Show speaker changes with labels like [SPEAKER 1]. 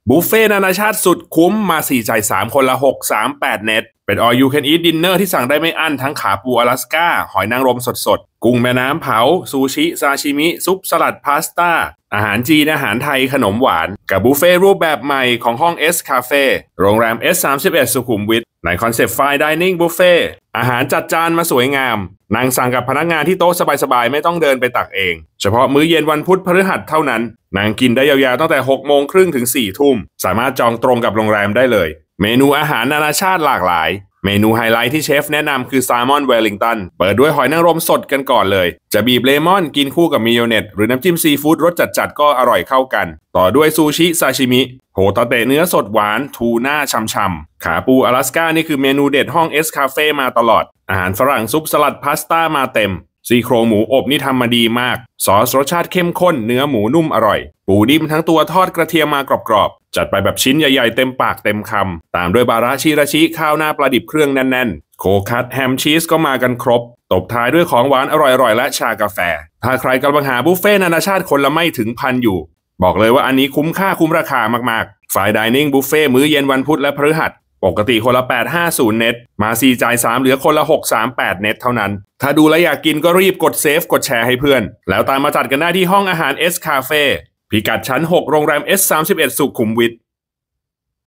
[SPEAKER 1] บุฟเฟ่นานาชาติสุดคุ้มมา4จ่าย3คนละ638เน็ตเป็น all you can eat dinner ที่สั่งได้ไม่อั้นทั้งขาปูอลาสก้าหอยนางรมสดๆกุ้งแม่น้ำเผาซูชิซาชิมิซุปสลัดพาสต้าอาหารจีนอาหารไทยขนมหวานกับบุฟเฟ่รูปแบบใหม่ของห้อง S Cafe โรงแรม S31 สุขุมวิทในคอนเซปต์ Fine Dining Buffet อาหารจัดจานมาสวยงามนั่งสั่งกับพนักงานที่โต๊ะสบายๆไม่ต้องเดินไปตักเองเฉพาะมื้อเย็นวันพุธพฤหัสเท่านั้นนั่งกินได้ยาวๆตั้งแต่6:30 ถึง 4 ทุ่มสามารถจองตรงกับโรงแรมได้เลยเมนูอาหารนานาชาติหลากหลายเมนูไฮไลท์ที่เชฟแนะนำคือแซลมอนเวลลิงตันเปิดด้วยหอยนางรมสดกันก่อนเลยจะบีบเลมอนกินคู่กับมิโยเนตหรือน้ำจิ้มซีฟู้ดรสจัดๆก็อร่อยเข้ากันต่อด้วยซูชิซาชิมิโฮตาเตะเนื้อสดหวานทูน่าช่ำๆขาปูอลาสก้านี่คือเมนูเด็ดห้อง S Cafe มาตลอดอาหารฝรั่งซุปสลัดพาสต้ามาเต็มซี่โครงหมูอบนี่ทำมาดีมากซอสรสชาติเข้มข้นเนื้อหมูนุ่มอร่อยปูนิ่มทั้งตัวทอดกระเทียมมากรอบๆจัดไปแบบชิ้นใหญ่ๆเต็มปากเต็มคำตามด้วยบาราชิราชิข้าวหน้าปลาดิบเครื่องแน่นๆโคคัตแฮมชีสก็มากันครบตบท้ายด้วยของหวานอร่อยๆและชากาแฟถ้าใครกำลังหาบุฟเฟ่นานาชาติคนละไม่ถึงพันอยู่บอกเลยว่าอันนี้คุ้มค่าคุ้มราคามากๆFine Dining Buffetมื้อเย็นวันพุธและพฤหัสปกติคนละ850เน็ตมา4จ่าย3เหลือคนละ638เน็ตเท่านั้นถ้าดูแล้วอยากกินก็รีบกดเซฟกดแชร์ให้เพื่อนแล้วตามมาจัดกันได้ที่ห้องอาหาร S Cafe พิกัดชั้น6โรงแรม S31 สุขุมวิท